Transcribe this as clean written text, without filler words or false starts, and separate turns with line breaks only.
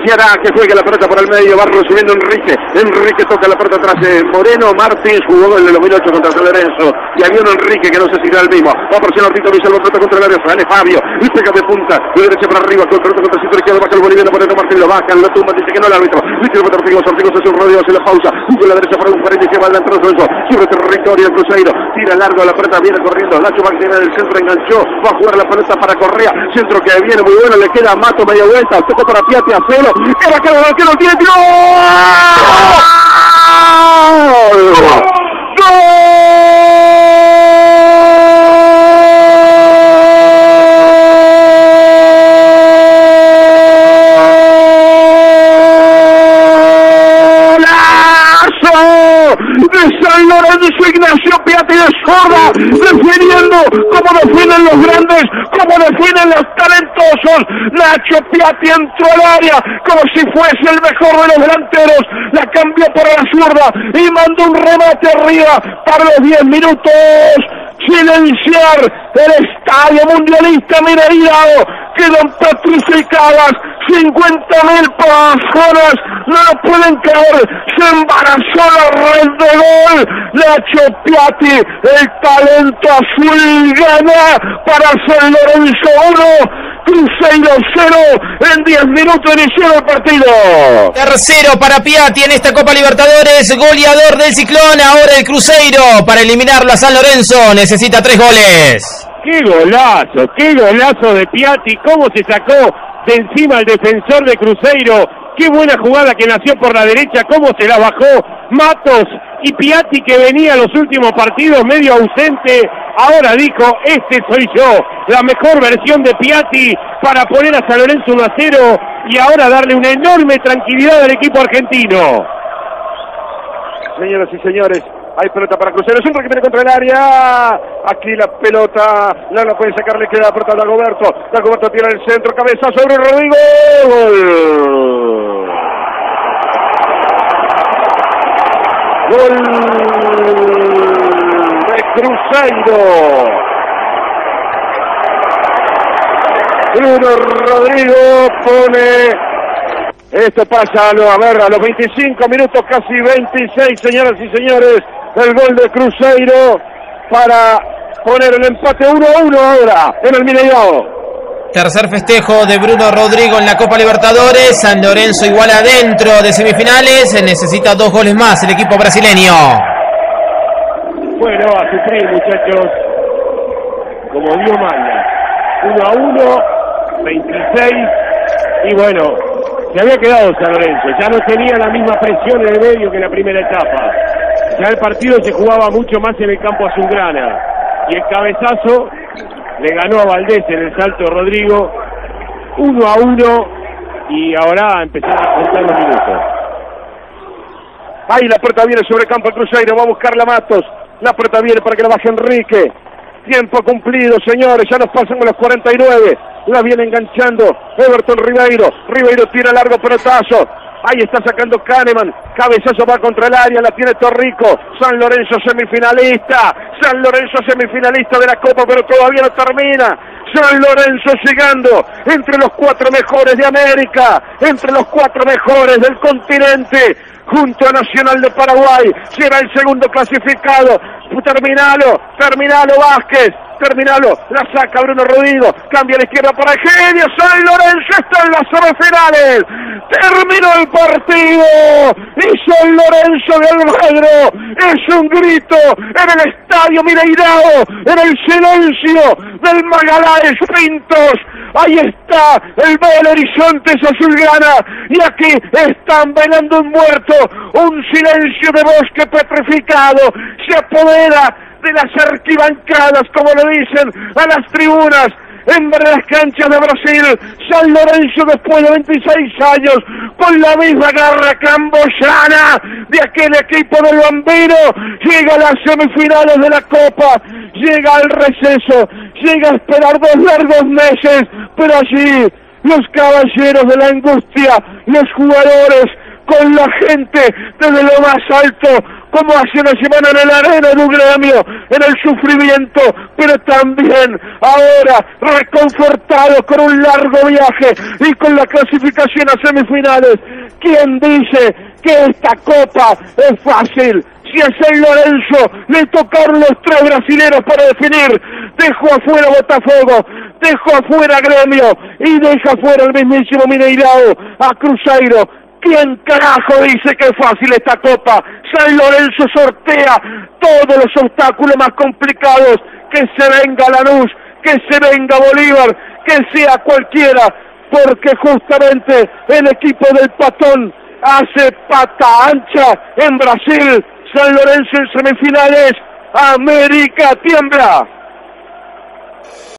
Arqueará, que juegue la pelota por el medio, va recibiendo Enrique. Enrique toca la pelota atrás de Moreno. Martins jugó en el 2008 contra San Lorenzo. Y había un Enrique que no sé si era el mismo. Va a presionar Tito Villalba, pelota contra el área. Sale Fabio y pega de punta. De derecha para arriba, con pelota contra el centro izquierdo. Baja el boliviano, Moreno Martín lo baja. Lo tumba, dice que no el árbitro. Dice el Ortigo hace un rodeo, hace la pausa. Con la derecha para un frente que va adelante Lorenzo. Sobre territorio el Cruzeiro. Tira largo la pelota, viene corriendo. Nacho Martínez del centro enganchó. Va a jugar la pelota para Correa. Centro que viene muy bueno. Le queda a Mato media vuelta. Toca para Piatti a cero. Era que lo tiene. ¡Tiro! ¡Gol! De San Lorenzo, Ignacio Piatti de zurda, definiendo como defienden los grandes, como defienden los talentosos. Nacho Piatti entró al área como si fuese el mejor de los delanteros, la cambió para la zurda y mandó un remate arriba para los 10 minutos. Silenciar el estadio mundialista Mineirao, quedan petrificadas 50.000 personas, no lo pueden creer, se embarazó la red de gol. Nacho Piatti, el talento azul, gana para San Lorenzo 1, Cruzeiro 0, en 10 minutos inició el partido.
Tercero para Piatti en esta Copa Libertadores, goleador del Ciclón. Ahora el Cruzeiro, para eliminarlo a San Lorenzo, necesita 3 goles.
Qué golazo de Piatti, cómo se sacó de encima el defensor de Cruzeiro. Qué buena jugada que nació por la derecha, cómo se la bajó Matos. Y Piatti, que venía los últimos partidos medio ausente, ahora dijo, este soy yo, la mejor versión de Piatti para poner a San Lorenzo 1-0 y ahora darle una enorme tranquilidad al equipo argentino.
Señoras y señores, hay pelota para Cruzeiro, centro que viene contra el área. Aquí la pelota, no la puede sacar, le queda la pelota a Dagoberto. Dagoberto tira el centro, cabezazo sobre Rodrigo. Gol de Cruzeiro. Bruno Rodrigo pone... Esto pasa a los 25 minutos, casi 26, señoras y señores, el gol de Cruzeiro para poner el empate 1-1 ahora en el Mineirao.
Tercer festejo de Bruno Rodrigo en la Copa Libertadores. San Lorenzo igual adentro de semifinales. Necesita 2 goles más el equipo brasileño.
Bueno, a sufrir, muchachos, como Dios manda. 1-1, 26, y bueno, se había quedado San Lorenzo, ya no tenía la misma presión en el medio que en la primera etapa. Ya el partido se jugaba mucho más en el campo azulgrana. Y el cabezazo le ganó a Valdés en el salto de Rodrigo. 1-1 y ahora empezaron a contar los minutos.
Ahí la pelota viene sobre el campo el Cruzeiro, va a buscarla Matos. La pelota viene para que la baje Enrique. Tiempo cumplido, señores, ya nos pasamos los 49. La viene enganchando Everton Ribeiro. Ribeiro tira largo pelotazo. Ahí está sacando Kahneman. Cabezazo va contra el área, la tiene Torrico. San Lorenzo semifinalista. San Lorenzo semifinalista de la Copa, pero todavía no termina. San Lorenzo llegando entre los 4 mejores de América, entre los 4 mejores del continente, junto a Nacional de Paraguay. Será el segundo clasificado. Terminalo Vázquez. Terminalo, la saca Bruno Rodrigo, cambia a la izquierda para Eugenio. San Lorenzo está en las semifinales. Terminó el partido y San Lorenzo de Almagro es un grito en el estadio Mineirao, en el silencio del Magallanes Pintos. Ahí está el Belo Horizonte azulgrana y aquí están velando un muerto, un silencio de bosque petrificado se apodera de las arquibancadas, como le dicen a las tribunas, en las canchas de Brasil. San Lorenzo, después de 26 años, con la misma garra camboyana de aquel equipo del Bambino, llega a las semifinales de la Copa, llega al receso, llega a esperar 2 largos meses, pero allí los caballeros de la angustia, los jugadores, con la gente desde lo más alto, como hace una semana en el arena de un Gremio, en el sufrimiento, pero también ahora reconfortado con un largo viaje y con la clasificación a semifinales. ¿Quién dice que esta copa es fácil? Si a San Lorenzo le tocaron los 3 brasileros para definir, dejó afuera Botafogo, dejó afuera Gremio y deja afuera el mismísimo Mineirao a Cruzeiro. ¿Quién carajo dice que es fácil esta copa? San Lorenzo sortea todos los obstáculos más complicados. Que se venga Lanús, que se venga Bolívar, que sea cualquiera, porque justamente el equipo del Patón hace pata ancha en Brasil. San Lorenzo en semifinales, América tiembla.